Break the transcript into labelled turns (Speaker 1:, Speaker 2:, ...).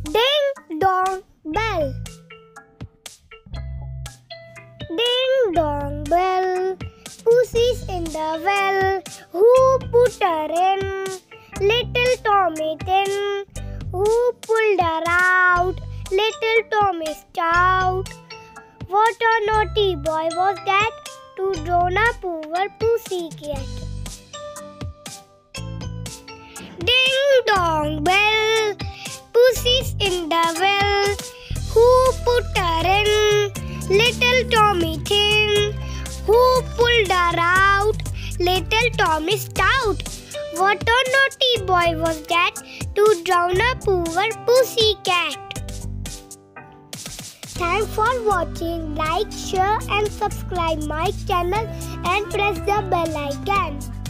Speaker 1: Ding dong bell. Ding dong bell. Pussy's in the well. Who put her in? Little Tommy Tin. Who pulled her out? Little Tommy Stout. What a naughty boy was that to drown a poor pussycat. Ding dong bell. Pussy's in the well. Who put her in? Little Tommy Tin. Who pulled her out? Little Tommy Stout. What a naughty boy was that to drown a poor pussycat. Thanks for watching. Like, share and subscribe my channel and press the bell icon.